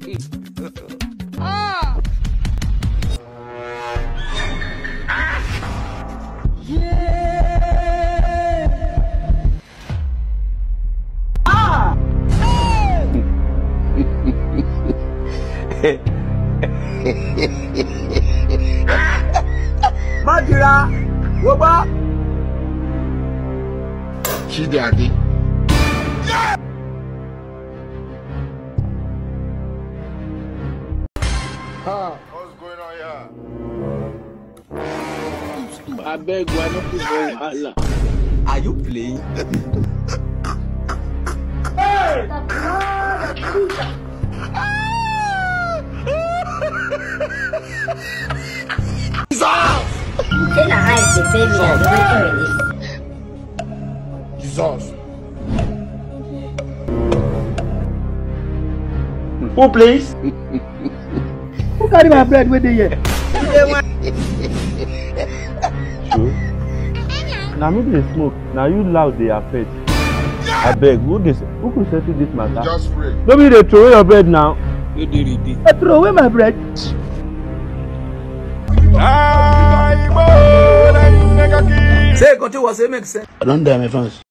Madira, Woba. Chidadi. What's going on here? I beg, why not put Allah? Are you playing? Jesus. Who plays? Who carry my bread with the here? Now me dey smoke. Now you loud they affect. I beg, who could settle this matter? Just pray. Nobody dey throw away your bread now. You did it. I throw away my bread. Say, continue, what say make sense. I don't die, my friends.